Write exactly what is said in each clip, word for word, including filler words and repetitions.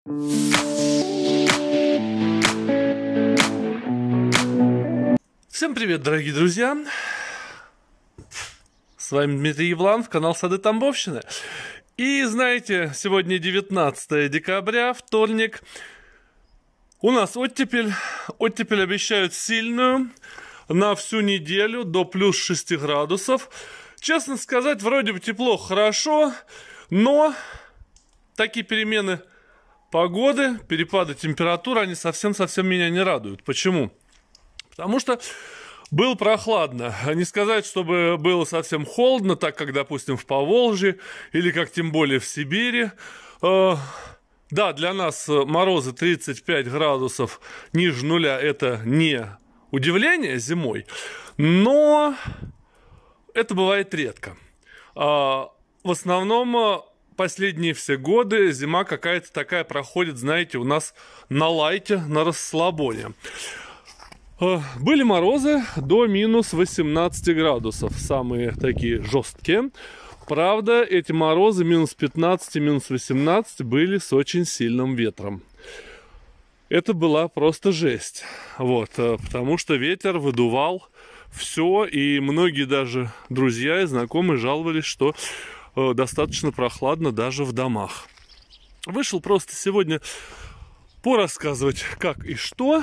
Всем привет, дорогие друзья! С вами Дмитрий Евланов, канал Сады Тамбовщины. И знаете, сегодня девятнадцатое декабря, вторник. У нас оттепель. Оттепель обещают сильную на всю неделю до плюс шести градусов. Честно сказать, вроде бы тепло, хорошо, но такие перемены погоды, перепады температуры, они совсем-совсем меня не радуют. Почему? Потому что было прохладно. Не сказать, чтобы было совсем холодно, так как, допустим, в Поволжье или как тем более в Сибири. Да, для нас морозы тридцать пять градусов ниже нуля – это не удивление зимой, но это бывает редко. В основном последние все годы зима какая-то такая проходит, знаете, у нас на лайте, на расслабоне. Были морозы до минус восемнадцати градусов, самые такие жесткие. Правда, эти морозы минус пятнадцать, минус восемнадцать были с очень сильным ветром. Это была просто жесть. Вот, потому что ветер выдувал все, и многие даже друзья и знакомые жаловались, что достаточно прохладно даже в домах. Вышел просто сегодня порассказывать, как и что...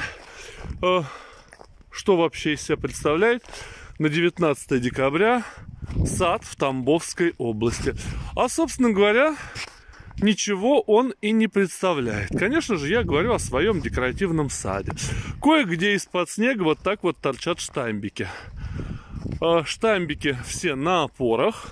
Что вообще из себя представляет на девятнадцатое декабря сад в Тамбовской области. А, собственно говоря, ничего он и не представляет. Конечно же, я говорю о своем декоративном саде. Кое-где из-под снега вот так вот торчат штамбики. Штамбики все на опорах.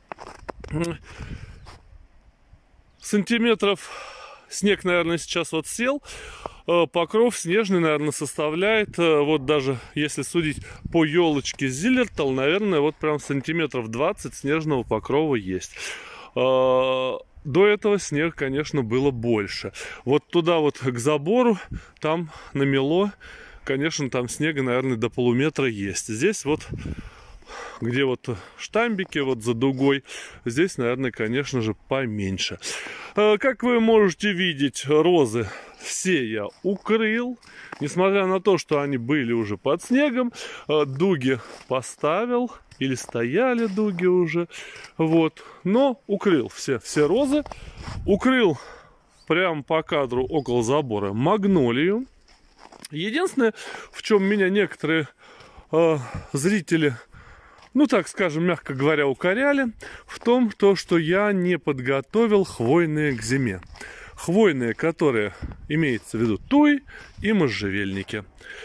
Сантиметров снег, наверное, сейчас вот сел. Покров снежный, наверное, составляет, вот даже если судить по елочке Зиллертал, наверное, вот прям сантиметров двадцать снежного покрова есть. До этого снег, конечно, было больше. Вот туда вот к забору, там намело, конечно, там снега, наверное, до полуметра есть. Здесь вот, где вот штамбики, вот за дугой, здесь, наверное, конечно же, поменьше. Как вы можете видеть, розы все я укрыл, несмотря на то, что они были уже под снегом, дуги поставил, или стояли дуги уже, вот, но укрыл все, все розы, укрыл прямо по кадру около забора магнолию. Единственное, в чем меня некоторые э, зрители, ну так скажем, мягко говоря, укоряли, в том, то, что я не подготовил хвойные к зиме. Хвойные, которые имеется в виду туи и можжевельники.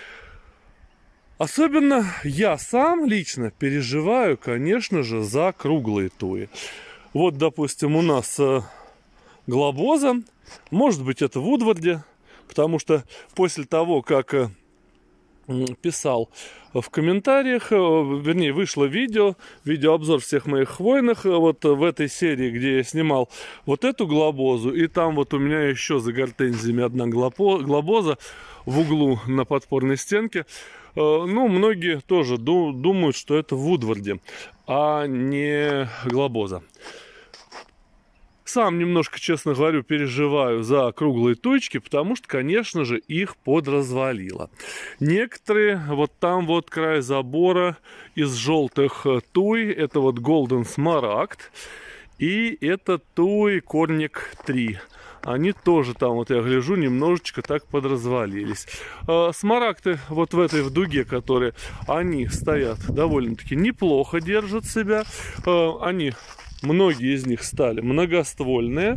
Особенно я сам лично переживаю, конечно же, за круглые туи. Вот, допустим, у нас глобоза, может быть, это в Вудварде, потому что после того, как писал в комментариях, вернее, вышло видео, видеообзор всех моих хвойных, вот в этой серии, где я снимал вот эту глобозу, и там вот у меня еще за гортензиями одна глобоза в углу на подпорной стенке. Ну, многие тоже думают, что это в Вудварде, а не глобоза. Сам немножко, честно говорю, переживаю за круглые туечки, потому что, конечно же, их подразвалило. Некоторые, вот там вот край забора из желтых туй, это вот Golden Smaragd, и это туи Корник три. Они тоже там, вот я гляжу, немножечко так подразвалились. Смарагды вот в этой в дуге, которые, они стоят довольно-таки неплохо, держат себя. Они... Многие из них стали многоствольные.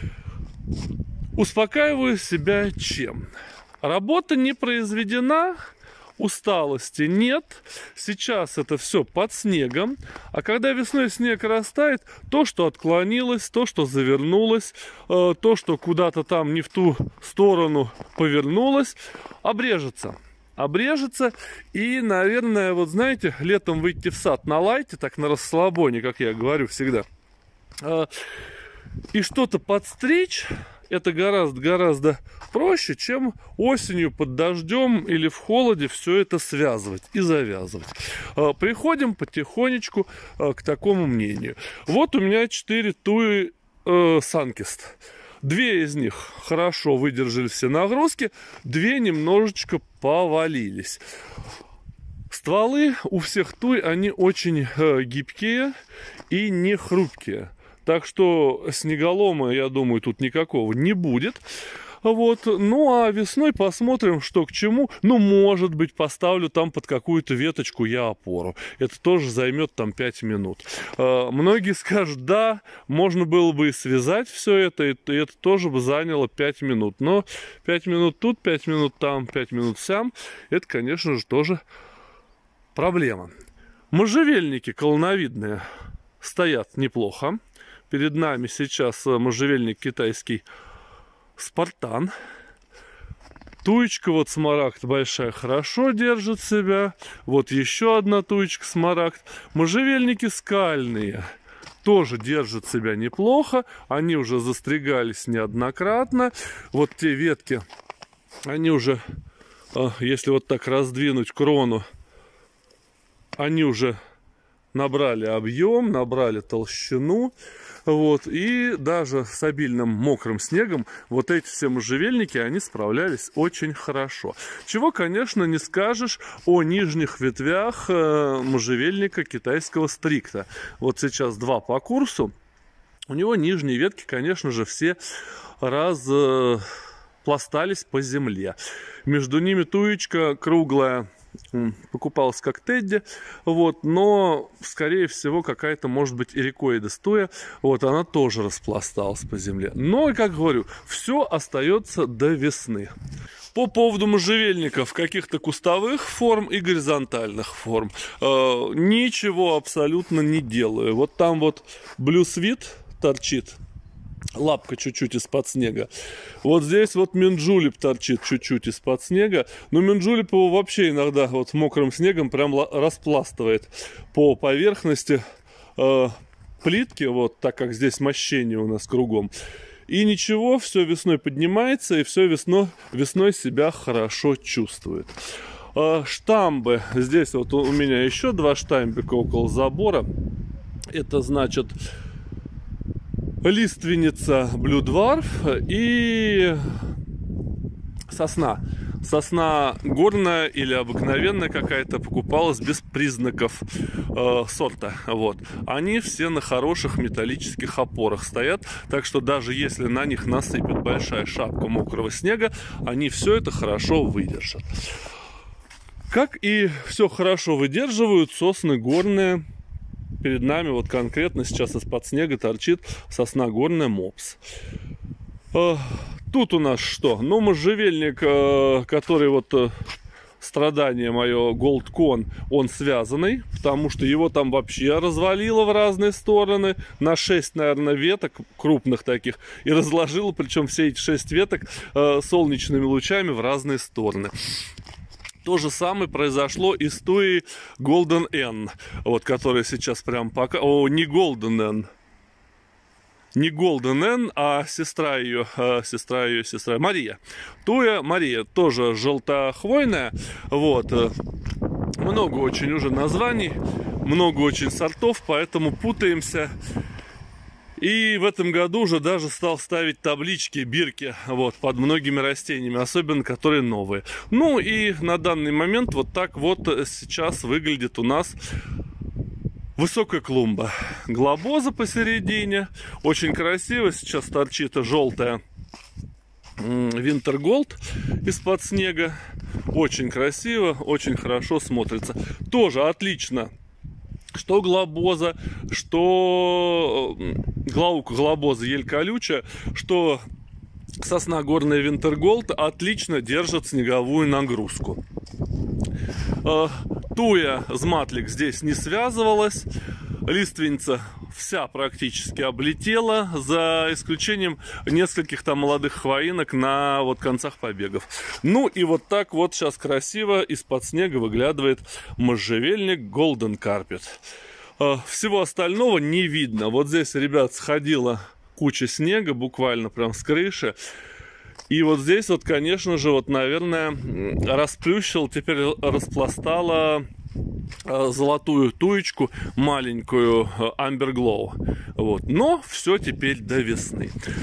Успокаиваю себя чем? Работа не произведена, усталости нет. Сейчас это все под снегом. А когда весной снег растает, то, что отклонилось, то, что завернулось, то, что куда-то там не в ту сторону повернулось, обрежется. Обрежется, и, наверное, вот знаете, летом выйти в сад на лайте, так на расслабоне, как я говорю всегда, и что-то подстричь, это гораздо-гораздо проще, чем осенью под дождем или в холоде все это связывать и завязывать. Приходим потихонечку к такому мнению. Вот у меня четыре туи Санкист. Две из них хорошо выдержали все нагрузки, две немножечко повалились. Стволы у всех туй, они очень э, гибкие и не хрупкие. Так что снеголома, я думаю, тут никакого не будет. Вот. Ну, а весной посмотрим, что к чему. Ну, может быть, поставлю там под какую-то веточку я опору. Это тоже займет там пять минут. Э, многие скажут, да, можно было бы и связать все это, и это тоже бы заняло пять минут. Но пять минут тут, пять минут там, пять минут сям, это, конечно же, тоже проблема. Можжевельники колоновидные стоят неплохо. Перед нами сейчас можжевельник китайский Спартан. Туечка вот смарагд большая хорошо держит себя. Вот еще одна туечка смарагд. Можжевельники скальные тоже держат себя неплохо. Они уже застригались неоднократно. Вот те ветки, они уже, если вот так раздвинуть крону, они уже набрали объем, набрали толщину. Вот, и даже с обильным мокрым снегом вот эти все можжевельники, они справлялись очень хорошо. Чего, конечно, не скажешь о нижних ветвях э, можжевельника китайского стрикта. Вот сейчас два по курсу. У него нижние ветки, конечно же, все разпластались по земле. Между ними туечка круглая. Покупалась как Тедди, вот, но, скорее всего, какая-то, может быть, эрикоида туя, вот, она тоже распласталась по земле. Но, как говорю, все остается до весны. По поводу можжевельников каких-то кустовых форм и горизонтальных форм э, ничего абсолютно не делаю. Вот там вот блюсвит торчит, лапка чуть-чуть из-под снега. Вот здесь вот минджулип торчит чуть-чуть из-под снега. Но минджулип его вообще иногда вот мокрым снегом прям распластывает по поверхности э, плитки, вот так как здесь мощение у нас кругом. И ничего, все весной поднимается, и все весной, весной себя хорошо чувствует. Э, штамбы. Здесь вот у меня еще два штамбика около забора. Это значит лиственница блюдварф и сосна. Сосна горная или обыкновенная какая-то, покупалась без признаков э, сорта. Вот. Они все на хороших металлических опорах стоят, так что даже если на них насыпет большая шапка мокрого снега, они все это хорошо выдержат. Как и все хорошо выдерживают сосны горные. Перед нами вот конкретно сейчас из-под снега торчит сосна горная мопс. Тут у нас что? Ну, можжевельник, который вот страдание мое, Голдкон, он связанный, потому что его там вообще развалило в разные стороны на шесть, наверное, веток крупных таких, и разложило, причем все эти шесть веток солнечными лучами в разные стороны. То же самое произошло и с туей Golden N, вот, которая сейчас прям пока... О, не Golden N. Не Golden N, а сестра ее, а, сестра ее, сестра Мария. Туя Мария, тоже желтохвойная. Вот. Много очень уже названий, много очень сортов, поэтому путаемся. И в этом году уже даже стал ставить таблички, бирки, вот, под многими растениями, особенно которые новые. Ну и на данный момент вот так вот сейчас выглядит у нас высокая клумба. Глобоза посередине, очень красиво, сейчас торчит желтая Винтерголд из-под снега. Очень красиво, очень хорошо смотрится. Тоже отлично. Что глобоза, что глаука глобоза ель колючая, что сосна горная Винтерголд отлично держит снеговую нагрузку. Туя зматлик здесь не связывалась. Лиственница вся практически облетела, за исключением нескольких там молодых хвоинок на вот концах побегов. Ну и вот так вот сейчас красиво из-под снега выглядывает можжевельник Golden Carpet. Всего остального не видно. Вот здесь, ребят, сходила куча снега, буквально прям с крыши. И вот здесь вот, конечно же, вот, наверное, расплющил, теперь распластала золотую туечку, маленькую Amber Glow. Вот. Но все теперь до весны.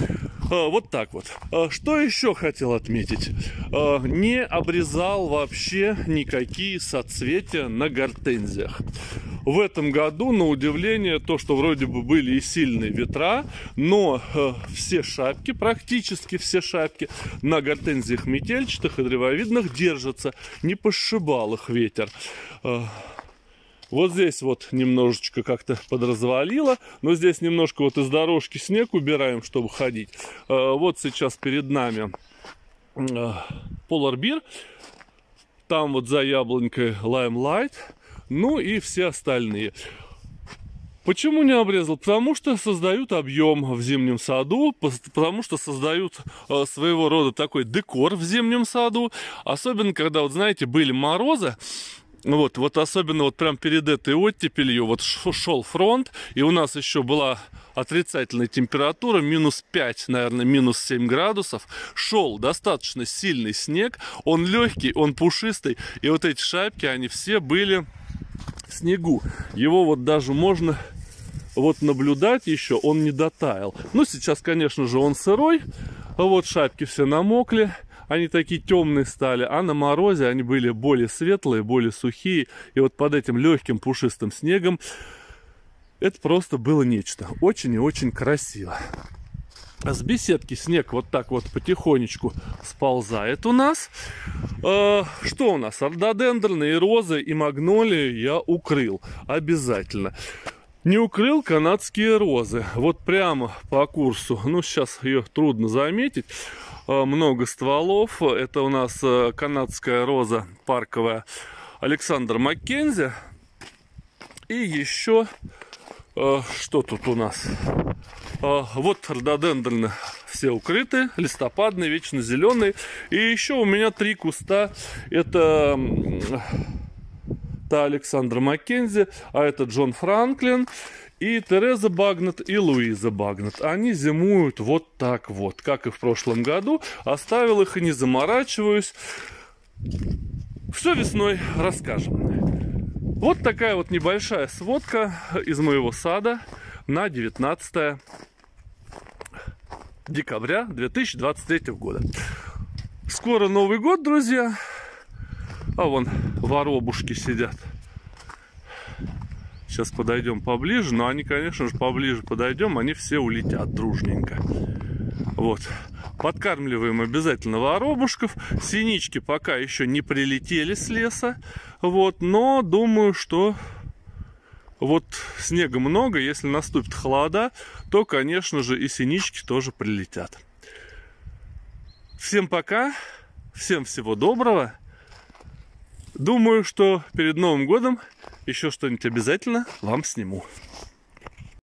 Вот так вот. Что еще хотел отметить? Не обрезал вообще никакие соцветия на гортензиях. В этом году, на удивление, то, что вроде бы были и сильные ветра, но э, все шапки, практически все шапки на гортензиях метельчатых и древовидных держатся, не пошибал их ветер. Э, вот здесь вот немножечко как-то подразвалило, но здесь немножко вот из дорожки снег убираем, чтобы ходить. Э, вот сейчас перед нами э, Polar Bear, там вот за яблонькой Limelight. Ну и все остальные. Почему не обрезал? Потому что создают объем в зимнем саду, потому что создают э, своего рода такой декор в зимнем саду. Особенно, когда, вот знаете, были морозы. Вот, вот особенно вот прям перед этой оттепелью вот шел фронт, и у нас еще была отрицательная температура, минус пять, наверное, минус семь градусов. Шел достаточно сильный снег, он легкий, он пушистый, и вот эти шапки, они все были в снегу. Его вот даже можно вот наблюдать еще, он не дотаял. Ну, сейчас, конечно же, он сырой, вот шапки все намокли. Они такие темные стали, а на морозе они были более светлые, более сухие. И вот под этим легким пушистым снегом это просто было нечто. Очень и очень красиво. А с беседки снег вот так вот потихонечку сползает у нас. Э, что у нас? Рододендроны и розы и магнолии я укрыл. Обязательно. Не укрыл канадские розы. Вот прямо по курсу. Ну, сейчас ее трудно заметить. Много стволов. Это у нас канадская роза парковая Александр Маккензи. И еще что тут у нас? Вот рододендроны все укрыты, листопадные, вечно зеленые. И еще у меня три куста. Это та Александра Маккензи, а это Джон Франклин, и Тереза Багнет, и Луиза Багнет. Они зимуют вот так вот, как и в прошлом году. Оставил их и не заморачиваюсь. Все весной расскажем. Вот такая вот небольшая сводка из моего сада на девятнадцатое декабря две тысячи двадцать третьего года. Скоро Новый год, друзья. А вон воробушки сидят. Сейчас подойдем поближе, но они, конечно же, поближе подойдем, они все улетят дружненько. Вот. Подкармливаем обязательно воробушков. Синички пока еще не прилетели с леса. Вот. Но думаю, что вот снега много. Если наступит холода, то, конечно же, и синички тоже прилетят. Всем пока. Всем всего доброго. Думаю, что перед Новым годом еще что-нибудь обязательно вам сниму.